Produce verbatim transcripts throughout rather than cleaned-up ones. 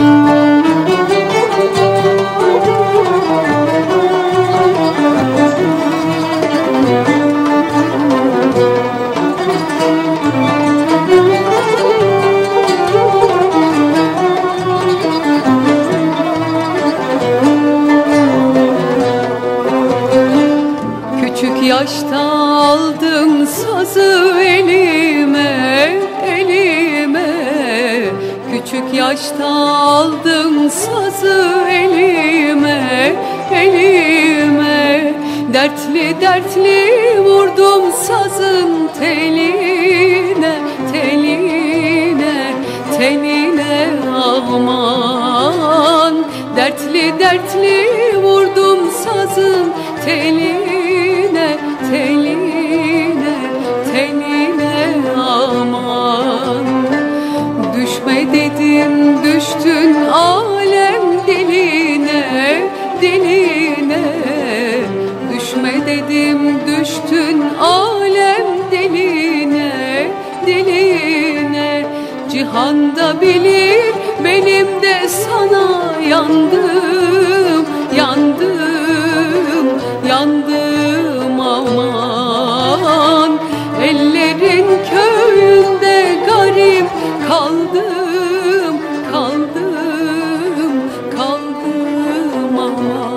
Yaşta aldım sazı elime, elime. Küçük yaşta aldım sazı elime, elime. Dertli dertli vurdum sazın teline, teline, teline aman. Dertli dertli vurdum sazın teline, teline, teline aman. Düşme dedim düştün alem diline, diline. Düşme dedim düştün alem diline, diline. Cihanda bilir benim de sana yandım, yandım, yandım aman. Ellerin köyünde garip kaldım, kaldım, kaldım aman.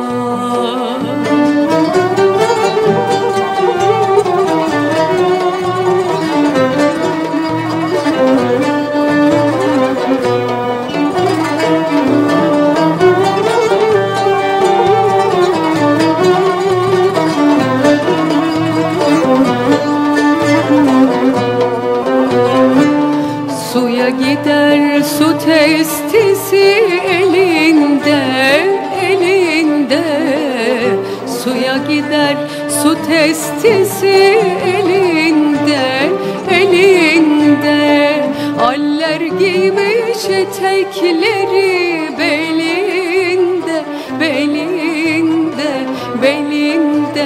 Suya gider su testisi elinde, elinde. Suya gider su testisi elinde, elinde. Aller giymiş etekleri belinde, belinde, belinde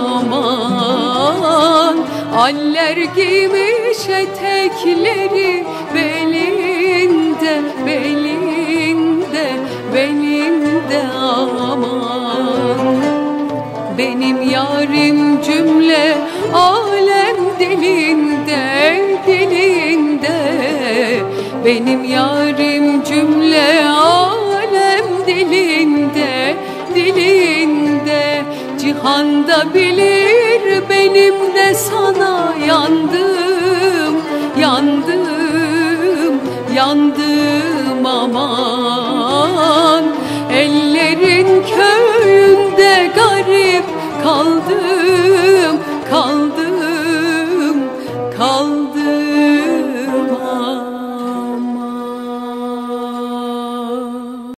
aman. Aller giymiş etekleri belinde, belinde, belinde aman. Benim yarim cümle alem dilinde, dilinde. Benim yarim cümle alem dilinde, dilinde. Cihanda bilir benim de sana yandım, yandım, yandım aman. Ellerin köyünde garip kaldım.